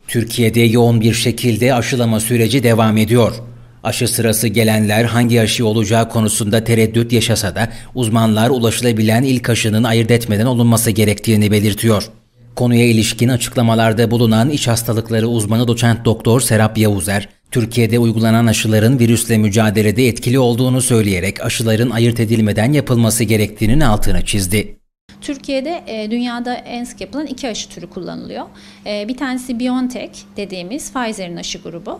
Türkiye'de yoğun bir şekilde aşılama süreci devam ediyor. Aşı sırası gelenler hangi aşı olacağı konusunda tereddüt yaşasa da uzmanlar ulaşılabilen ilk aşının ayırt etmeden olunması gerektiğini belirtiyor. Konuya ilişkin açıklamalarda bulunan iç hastalıkları uzmanı doçent doktor Serap Yavuzer, Türkiye'de uygulanan aşıların virüsle mücadelede etkili olduğunu söyleyerek aşıların ayırt edilmeden yapılması gerektiğinin altını çizdi. Türkiye'de dünyada en sık yapılan iki aşı türü kullanılıyor. Bir tanesi BioNTech dediğimiz Pfizer'in aşı grubu.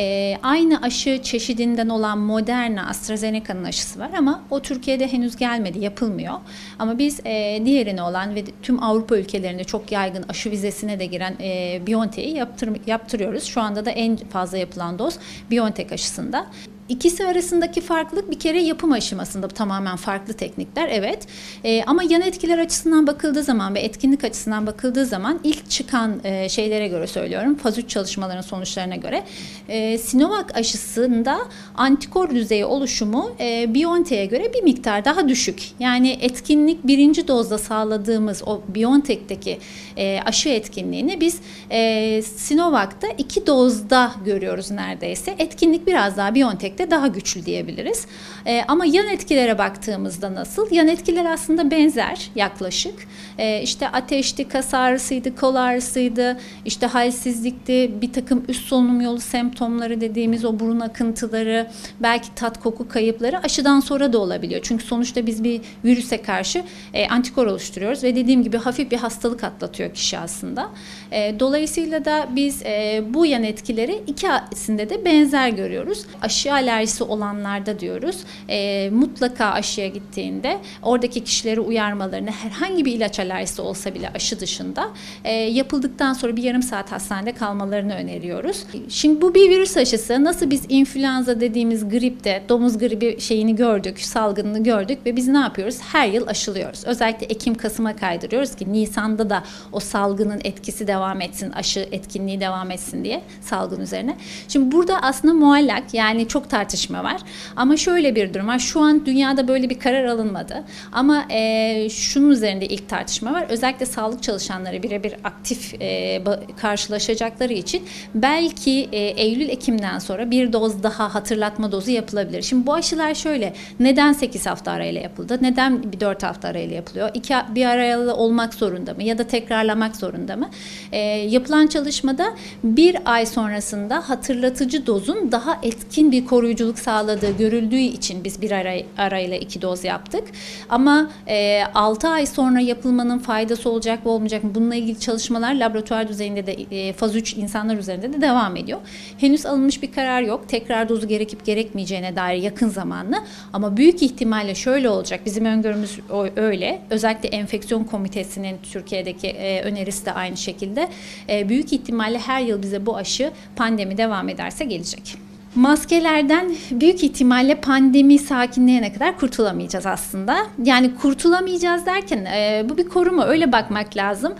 Aynı aşı çeşidinden olan Moderna, AstraZeneca'nın aşısı var ama o Türkiye'de henüz gelmedi, yapılmıyor. Ama biz diğerini olan ve tüm Avrupa ülkelerinde çok yaygın aşı vizesine de giren BioNTech'i yaptırıyoruz. Şu anda da en fazla yapılan doz BioNTech aşısında. İkisi arasındaki farklılık bir kere yapım aşamasında tamamen farklı teknikler, evet. Ama yan etkiler açısından bakıldığı zaman ve etkinlik açısından bakıldığı zaman ilk çıkan şeylere göre söylüyorum, faz 3 çalışmaların sonuçlarına göre Sinovac aşısında antikor düzeyi oluşumu BioNTech'e göre bir miktar daha düşük. Yani etkinlik birinci dozda sağladığımız o BioNTech'teki aşı etkinliğini biz Sinovac'ta 2 dozda görüyoruz neredeyse. Etkinlik biraz daha BioNTech'te daha güçlü diyebiliriz. Ama yan etkilere baktığımızda nasıl? Yan etkiler aslında benzer yaklaşık. İşte ateşti, kas ağrısıydı, kol ağrısıydı, işte halsizlikti, bir takım üst solunum yolu semptomları dediğimiz o burun akıntıları, belki tat koku kayıpları aşıdan sonra da olabiliyor. Çünkü sonuçta biz bir virüse karşı antikor oluşturuyoruz ve dediğim gibi hafif bir hastalık atlatıyor kişi aslında. Dolayısıyla da biz bu yan etkileri ikisinde de benzer görüyoruz. Aşı alerjisi olanlarda diyoruz mutlaka aşıya gittiğinde oradaki kişileri uyarmalarını, herhangi bir ilaç alerjisi olsa bile aşı dışında yapıldıktan sonra bir yarım saat hastanede kalmalarını öneriyoruz. Şimdi bu bir virüs aşısı. Nasıl biz influenza dediğimiz gripte domuz gribi şeyini gördük, salgınını gördük ve biz ne yapıyoruz? Her yıl aşılıyoruz. Özellikle Ekim-Kasım'a kaydırıyoruz ki Nisan'da da o salgının etkisi devam etsin, aşı etkinliği devam etsin diye salgın üzerine. Şimdi burada aslında muallak, yani çok tartışma var. Ama şöyle bir durum var. Şu an dünyada böyle bir karar alınmadı. Ama şunun üzerinde ilk tartışma var. Özellikle sağlık çalışanları birebir aktif karşılaşacakları için belki Eylül-Ekim'den sonra bir doz daha hatırlatma dozu yapılabilir. Şimdi bu aşılar şöyle. Neden 8 hafta arayla yapıldı? Neden bir 4 hafta arayla yapılıyor? Bir arayla olmak zorunda mı? Ya da tekrarlamak zorunda mı? Yapılan çalışmada bir ay sonrasında hatırlatıcı dozun daha etkin bir koruyuculuk sağladığı görüldüğü için biz bir arayla 2 doz yaptık. Ama 6 ay sonra yapılmanın faydası olacak mı olmayacak mı? Bununla ilgili çalışmalar laboratuvar düzeyinde de faz 3 insanlar üzerinde de devam ediyor. Henüz alınmış bir karar yok. Tekrar dozu gerekip gerekmeyeceğine dair yakın zamanlı. Ama büyük ihtimalle şöyle olacak. Bizim öngörümüz öyle. Özellikle enfeksiyon komitesinin Türkiye'deki önerisi de aynı şekilde. Büyük ihtimalle her yıl bize bu aşı pandemi devam ederse gelecek. Maskelerden büyük ihtimalle pandemi sakinleyene kadar kurtulamayacağız aslında. Yani kurtulamayacağız derken bu bir koruma, öyle bakmak lazım.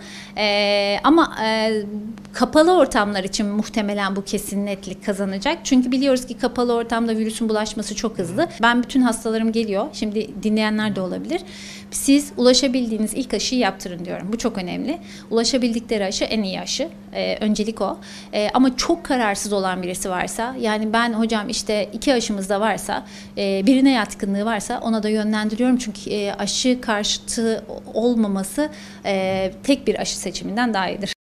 Ama kapalı ortamlar için muhtemelen bu kesin netlik kazanacak. Çünkü biliyoruz ki kapalı ortamda virüsün bulaşması çok hızlı. Ben bütün hastalarım geliyor. Şimdi dinleyenler de olabilir. Siz ulaşabildiğiniz ilk aşıyı yaptırın diyorum. Bu çok önemli. Ulaşabildikleri aşı en iyi aşı. Öncelik o. Ama çok kararsız olan birisi varsa, yani ben hocam işte 2 aşımız da varsa, birine yatkınlığı varsa ona da yönlendiriyorum. Çünkü aşı karşıtı olmaması tek bir aşı seçiminden daha iyidir.